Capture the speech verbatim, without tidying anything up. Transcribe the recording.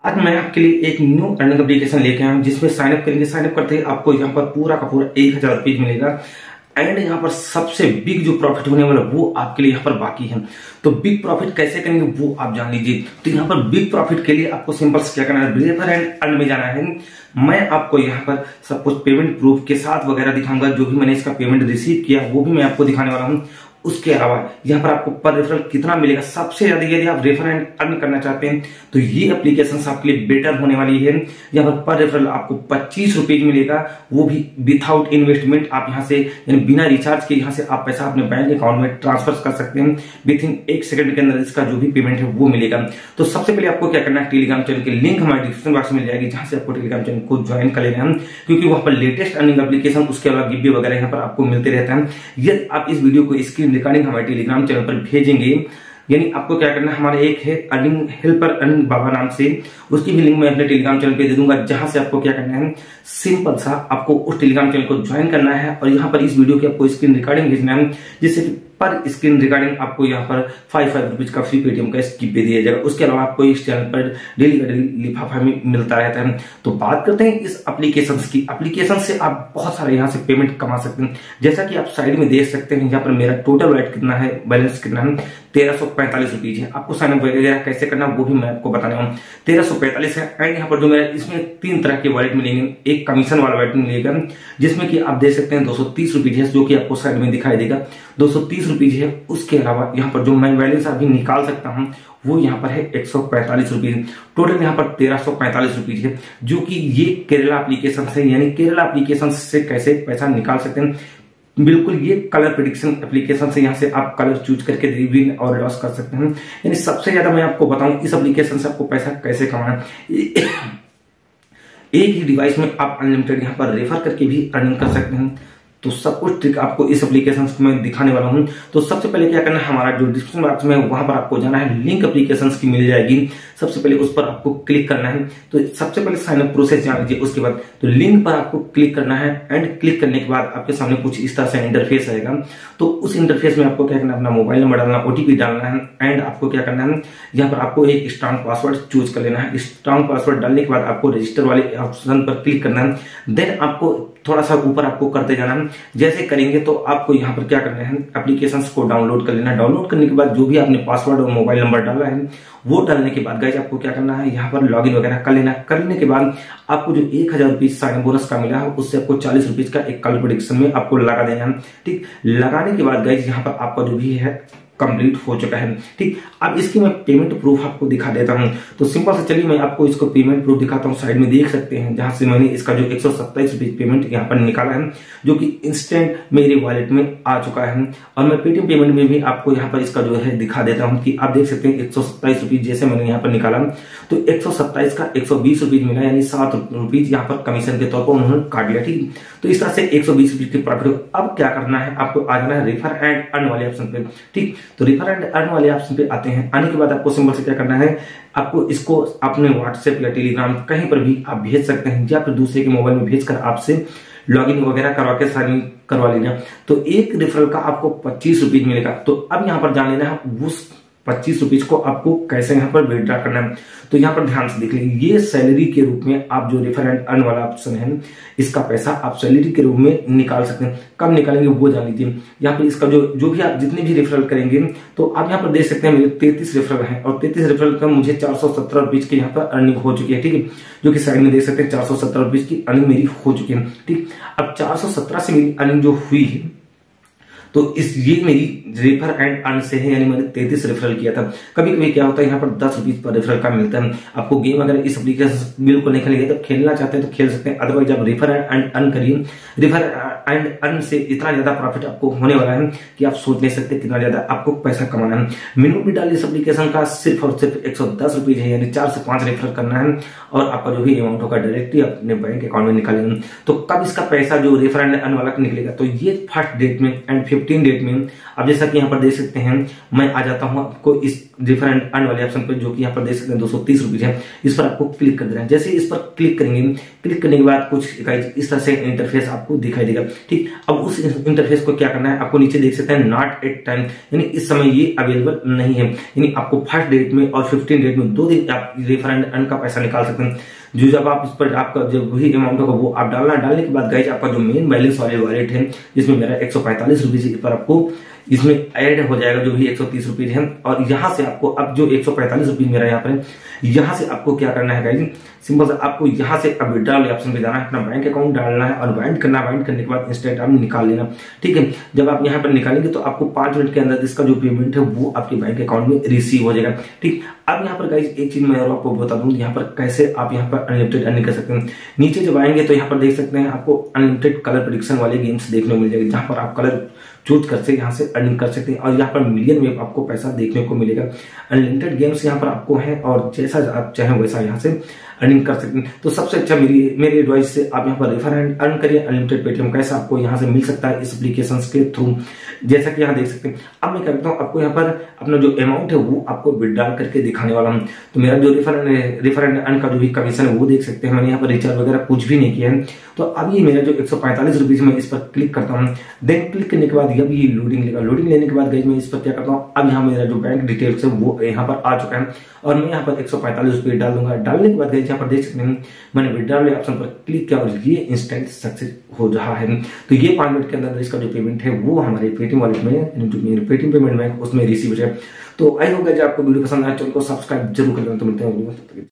आज मैं आपके लिए एक न्यू अर्निंग एप्लीकेशन लेके आया हूं जिसमें साइन अप करेंगे। साइन अप करते ही आपको यहाँ पर पूरा का पूरा एक हजार रुपये मिलेगा एंड यहाँ पर सबसे बिग जो प्रॉफिट होने वाला वो आपके लिए यहाँ पर बाकी है। तो बिग प्रॉफिट कैसे करेंगे वो आप जान लीजिए। तो यहाँ पर बिग प्रॉफिट के लिए आपको सिंपल क्या करना है, रेफर एंड अर्न में जाना है। मैं आपको यहाँ पर सब कुछ पेमेंट प्रूफ के साथ वगैरह दिखाऊंगा, जो भी मैंने इसका पेमेंट रिसीव किया वो भी मैं आपको दिखाने वाला हूँ। उसके अलावा यहाँ पर आपको पर रेफरल कितना मिलेगा, सबसे ज्यादा यदि आप रेफर एंड अर्न करना चाहते हैं तो ये एप्लीकेशन आपके लिए बेटर होने वाली है। यहाँ पर पर रेफरल आपको पच्चीस रुपए मिलेगा, वो भी विदाउट इन्वेस्टमेंट। आप यहाँ से यानी बिना रिचार्ज के यहाँ से आप पैसा अपने बैंक अकाउंट में ट्रांसफर कर सकते हैं। विद इन एक सेकंड के अंदर इसका जो भी पेमेंट है वो मिलेगा। तो सबसे पहले आपको क्या करना है, टेलीग्राम चैनल की लिंक हमारे डिस्क्रिप्शन बॉक्स में मिल जाएगी, जहां से आपको टेलीग्राम चैनल को ज्वाइन कर लेना है, क्योंकि वहां पर लेटेस्ट अर्निंग एप्लीकेशन उसके अलावा गिफ्ट वगैरह यहाँ पर आपको मिलते रहता है। यदि आप इस वीडियो को स्क्रीन रिकॉर्डिंग हमारे टेलीग्राम चैनल पर भेजेंगे, यानी आपको क्या करना है, हमारे एक है अर्निंग हेल्पर अर्निंग बाबा नाम से, उसकी भी लिंक मैं अपने टेलीग्राम चैनल पे दे दूंगा, जहां से आपको क्या करना है, सिंपल सा आपको उस टेलीग्राम चैनल को ज्वाइन करना है और यहाँ पर इस वीडियो की आपको स्क्रीन रिकॉर्डिंग भेजना है, जिससे कि पर स्क्रीन रिकॉर्डिंग आपको यहाँ पर फाइव फाइव रुपीज का फ्री पेटीएम का स्किप पे दिया जाएगा। उसके अलावा आपको इस चैनल पर डेली का डेली लिफाफा में मिलता रहता है। तो बात करते हैं इस एप्लीकेशन की। एप्लीकेशन से आप बहुत सारे यहाँ से पेमेंट कमा सकते हैं। जैसा कि आप साइड में देख सकते हैं, यहाँ पर मेरा टोटल वॉलेट कितना है, बैलेंस कितना है, तेरह सौ पैंतालीस रुपीज है। आपको साइन अप वगैरह कैसे करना वो भी मैं आपको बताने वाला हूँ। तेरह सौ पैंतालीस है एंड यहाँ पर जो मेरा इसमें तीन तरह के वॉलेट मिलेंगे। एक कमीशन वाला वॉलेट मिलेगा जिसमें कि आप देख सकते हैं दो सौ तीस रुपीज है, जो कि आपको साइड में दिखाई देगा दो सौ तीस रुपीज है। उसके अलावा यहाँ पर जो मैं बैलेंस अभी निकाल सकता हूँ वो यहाँ पर है एक सौ पैंतालीस रुपीज। टोटल यहाँ पर तेरह सौ पैंतालीस रुपीज है, जो कि ये केरला एप्लीकेशन से, यानी केरला एप्लीकेशन से कैसे पैसा निकाल सकते हैं, बिल्कुल ये कलर प्रेडिक्शन एप्लीकेशन से यहाँ से आप कलर चूज करके विन और लॉस कर सकते हैं। यानी सबसे ज्यादा मैं आपको बताऊं इस एप्लीकेशन से आपको पैसा कैसे कमाना। एक ही डिवाइस में आप अनलिमिटेड यहाँ पर रेफर करके भी अर्निंग कर सकते हैं। तो सब कुछ ट्रिक आपको इस एप्लीकेशन में दिखाने वाला हूं। तो सबसे पहले क्या करना है, हमारा जो डिस्क्रिप्शन बॉक्स में वहां पर आपको जाना है, लिंक एप्लीकेशन की मिल जाएगी। सबसे पहले उस पर आपको क्लिक करना है। तो सबसे पहले साइन अप प्रोसेस जान लीजिए। उसके बाद तो लिंक पर आपको क्लिक करना है एंड क्लिक करने के बाद आपके सामने कुछ इस तरह से इंटरफेस आएगा। तो उस इंटरफेस में आपको क्या करना है, अपना मोबाइल नंबर डालना, ओटीपी डालना है एंड आपको क्या करना है, यहाँ पर आपको एक स्ट्रांग पासवर्ड चूज कर लेना है। स्ट्रांग पासवर्ड डालने के बाद आपको रजिस्टर वाले ऑप्शन पर क्लिक करना है। देन आपको थोड़ा सा ऊपर आपको करते जाना है। जैसे करेंगे तो आपको यहाँ पर क्या करना है, एप्लीकेशन को डाउनलोड कर लेना है। डाउनलोड करने के बाद जो भी आपने पासवर्ड और मोबाइल नंबर डाला है वो डालने के बाद गाइस आपको क्या करना है, यहाँ पर लॉगिन वगैरह कर लेना है। करने के बाद आपको जो एक हजार रुपीज साइन बोनस का मिला है उससे आपको चालीस रुपीज का एक कलर प्रेडिक्शन में आपको लगा देना है। ठीक, लगाने के बाद गाइस यहाँ पर आपका जो भी है कंप्लीट हो चुका है। ठीक, अब इसकी मैं पेमेंट प्रूफ आपको दिखा देता हूं। तो सिंपल से चलिए मैं आपको इसको पेमेंट प्रूफ दिखाता हूं। साइड में देख सकते हैं जहां से मैंने इसका जो एक सौ सत्ताईस रुपीज पेमेंट यहाँ पर निकाला है, जो कि इंस्टेंट मेरे वॉलेट में आ चुका है। और मैं पेटीएम पेमेंट में भी आपको यहाँ पर इसका जो है दिखा देता हूँ कि आप देख सकते हैं एक सौ सत्ताईस रुपीज जैसे मैंने यहाँ पर निकाला तो एक सौ सत्ताईस का एक सौ बीस रुपीज मिला, यानी सात रुपीज यहाँ पर कमीशन के तौर पर उन्होंने काट लिया। ठीक, तो इस तरह से एक सौ बीस रुपीज की प्रॉफिट। अब क्या करना है, आपको आ जाना है रेफर एंड अर्न वाले ऑप्शन पे। ठीक, तो रेफर एंड अर्न वाले ऑप्शन पे आते हैं। आने के बाद आपको सिंपल से क्या करना है, आपको इसको अपने व्हाट्सएप या टेलीग्राम कहीं पर भी आप भेज सकते हैं, या फिर दूसरे के मोबाइल में भेजकर आपसे लॉगिन वगैरह करवा के साइन करवा लेना। तो एक रेफरल का आपको पच्चीस रुपीज मिलेगा। तो अब यहाँ पर जान लेना है उस पच्चीस रुपीज को आपको कैसे यहाँ पर विड्रॉ करना है। तो यहाँ पर ध्यान से देख लीजिए, ये सैलरी के रूप में आप जो रेफर एंड अर्न वाला ऑप्शन है, इसका पैसा आप सैलरी के रूप में निकाल सकते हैं। कब निकालेंगे वो जान लीजिए। यहाँ पर इसका जो जो भी आप जितने भी रेफरल करेंगे, तो आप यहाँ पर देख सकते हैं मेरे तैतीस रेफरल है और तैतीस रेफरल का मुझे चार सौ सत्रह रुपीज की यहाँ पर अर्निंग हो चुकी है। ठीक है, जो कि साइड में देख सकते हैं चार सौ सत्रह रुपीज की अर्निंग मेरी हो चुकी है। ठीक, अब चार सौ सत्रह से मेरी अर्निंग जो हुई है तो इस ये मेरी रेफर एंड अर्न से है, यानी मैंने तैतीस रेफरल किया था। कभी कभी क्या होता है, यहाँ पर दस रुपीज पर रेफरल का मिलता है। आपको गेम अगर इस एप्लीकेशन बिल्कुल नहीं खेलेंगे, तो खेलना चाहते हैं तो खेल सकते हैं, अदरवाइज आप रेफर एंड अर्न करिए। रेफर एंड अर्न से इतना ज्यादा प्रॉफिट आपको होने वाला है कि आप सोच नहीं सकते कितना ज्यादा आपको पैसा कमाना है। मिनिमम विड्रॉल इस एप्लीकेशन का सिर्फ और सिर्फ एक सौ दस रुपीज है, यानी चार से पांच रेफरल करना है और आपका जो भी अमाउंट होगा डायरेक्टली अपने बैंक अकाउंट में निकालेंगे। तो कब इसका पैसा जो रेफर एंड अर्न वाला निकलेगा, तो ये फर्स्ट डेट में एंड फिफ्टीन डेट में। अब जैसा कि यहाँ पर देख सकते हैं, मैं आ जाता हूं आपको इस रेफर एंड अर्न वाले ऑप्शन पर, जो कि यहाँ पर देख सकते हैं दो सौ तीस रुपीज है। इस पर आपको क्लिक कर देना है। जैसे इस पर क्लिक करेंगे, क्लिक करने के बाद कुछ इस तरह से इंटरफेस आपको दिखाई देगा। ठीक, अब उस इंटरफेस को क्या करना है, आपको नीचे देख सकते हैं नॉट एट टाइम, यानी इस समय ये अवेलेबल नहीं है। यानी आपको फर्स्ट डेट में और फिफ्टीन डेट में दो दिन आप रेफर एंड अर्न का पैसा निकाल सकते हैं। जो जब आप इस पर आपका जो वही अमाउंट होगा वो आप डालना, डालने के बाद गाइस आपका जो मेन बैलेंस वाले वॉलेट है जिसमें मेरा एक सौ पैंतालीस रुपीज पर आपको इसमें ऐड हो जाएगा जो भी एक सौ तीस रुपीज है। और यहाँ से आपको अब जो एक सौ पैंतालीस रुपीज मेरा यहाँ पर, यहाँ से आपको क्या करना है गाइस, सिंपल से आपको यहाँ से अब विड्रॉल ऑप्शन पे जाना है, अपना बैंक अकाउंट डालना है और बाइंड करना है। बाइंड करने के बाद इंस्टेंट आप निकाल लेना, ठीक है। जब आप यहाँ पर निकालेंगे तो आपको पांच मिनट के अंदर इसका जो पेमेंट है वो आपके बैंक अकाउंट में रिसीव हो जाएगा, ठीक। अब यहाँ पर गाइस एक चीज मैं और आपको बता दूं, यहाँ पर कैसे आप यहाँ पर अनलिमिटेड अर्निंग कर सकते हैं। नीचे जब आएंगे तो यहाँ पर देख सकते हैं आपको अनलिमिटेड कलर प्रेडिक्शन वाले गेम्स देखने को मिल जाएंगे, जहां पर आप कलर चूज कर सकते यहाँ से अर्निंग कर सकते हैं और यहाँ पर मिलियन में आपको पैसा देखने को मिलेगा। अनलिमिटेड गेम्स यहाँ पर आपको है और जैसा आप चाहें वैसा यहाँ से अर्निंग कर सकते हैं। तो सबसे अच्छा मेरी मेरी एडवाइस से आप यहाँ पर रेफर एंड अर्न करिए। अनलिमिटेड पेटीएम कैसे आपको यहाँ से मिल सकता है इस एप्लीकेशन के थ्रू, जैसा कि यहाँ देख सकते हैं। अब मैं करता हूँ आपको यहाँ पर अपना जो अमाउंट है वो आपको विड्रॉल करके दिखाने वाला हूँ। तो मेरा जो रेफर रेफर एंड अर्न का जो भी कमीशन है वो देख सकते हैं। मैंने यहाँ पर रिचार्ज वगैरह कुछ भी नहीं किया है। तो अब ये मेरा जो एक सौ पैंतालीस रुपीज मैं इस पर क्लिक करता हूँ। देन क्लिक करने के बाद जब ये लोडिंग लेगा, लोडिंग लेने के बाद गाइस मैं इस पर क्या करता हूँ, अब यहाँ मेरा जो बैंक डिटेल्स है वो यहाँ पर आ चुका है और मैं यहाँ पर एक सौ पैंतालीस रुपये डाल दूंगा। डालने के बाद गाइस यहाँ पर देख सकते हैं मैंने विड्रॉल ऑप्शन पर क्लिक किया और ये इंस्टेंट सक्सेस हो रहा है। तो ये पांच मिनट के अंदर इसका जो पेमेंट है वो हमारे पेटीएम वॉलेट में, जो मेरे पेटीएम पेमेंट बैंक उसमें रिसीव हो जाए। तो आई होगा जब आपको वीडियो पसंद आए चैनल को सब्सक्राइब जरूर कर लेना। तो मिलते हैं।